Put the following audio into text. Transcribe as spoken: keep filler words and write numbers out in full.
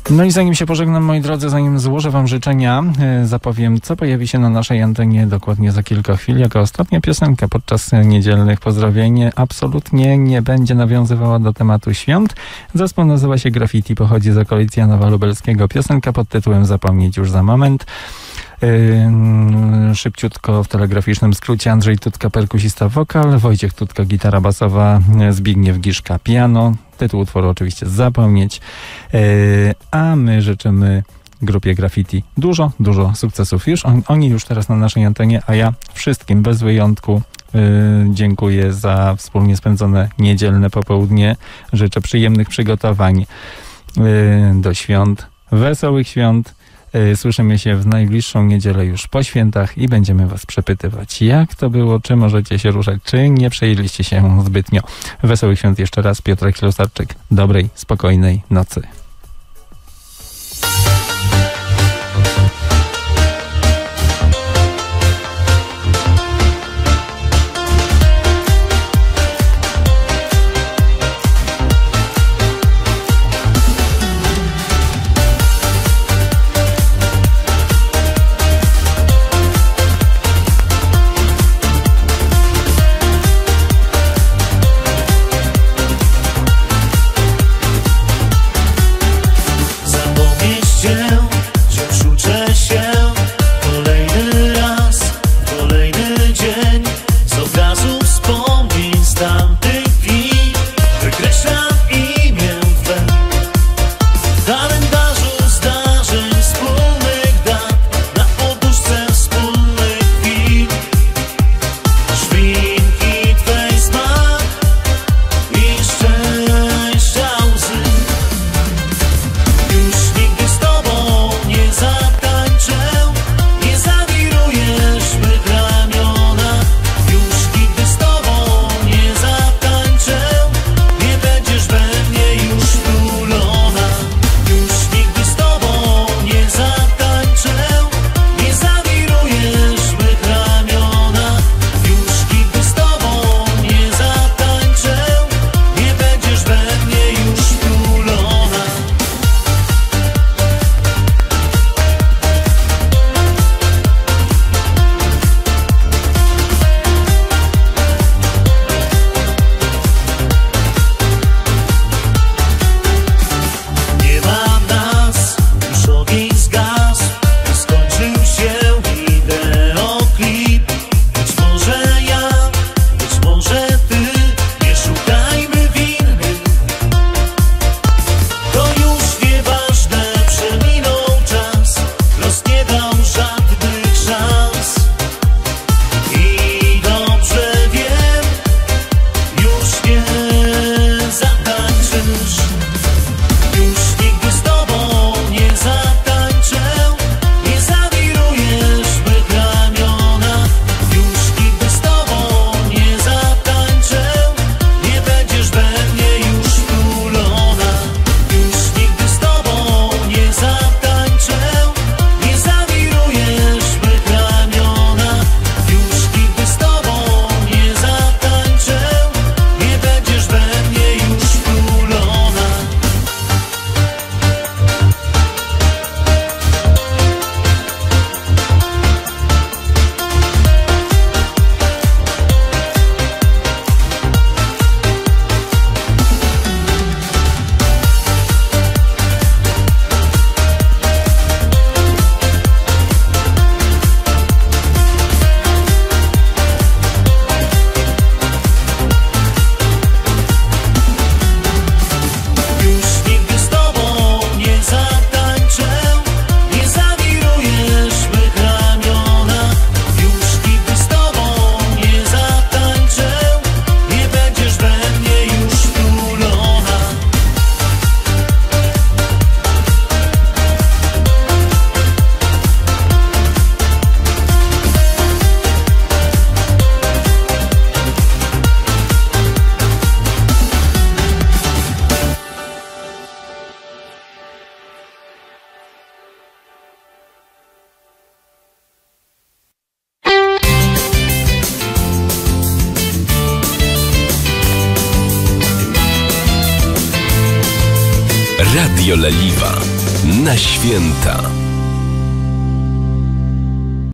No i zanim się pożegnam, moi drodzy, zanim złożę wam życzenia, zapowiem, co pojawi się na naszej antenie dokładnie za kilka chwil. Jako ostatnia piosenka podczas niedzielnych pozdrowień absolutnie nie będzie nawiązywała do tematu świąt. Zespół nazywa się Graffiti, pochodzi z okolic Janowa Lubelskiego. Piosenka pod tytułem Zapomnieć już za moment. Yy, szybciutko w telegraficznym skrócie: Andrzej Tutka, perkusista, wokal, Wojciech Tutka, gitara basowa, Zbigniew Giszka, piano. Tytuł utworu oczywiście Zapomnieć. Yy, a my życzymy grupie Graffiti dużo, dużo sukcesów. Już on, oni już teraz na naszej antenie, a ja wszystkim bez wyjątku yy, dziękuję za wspólnie spędzone niedzielne popołudnie. Życzę przyjemnych przygotowań yy, do świąt, wesołych świąt. Słyszymy się w najbliższą niedzielę już po świętach i będziemy was przepytywać, jak to było, czy możecie się ruszać, czy nie przejęliście się zbytnio. Wesołych świąt jeszcze raz. Piotrek Ślusarczyk. Dobrej, spokojnej nocy. Radio Leliwa. na święta.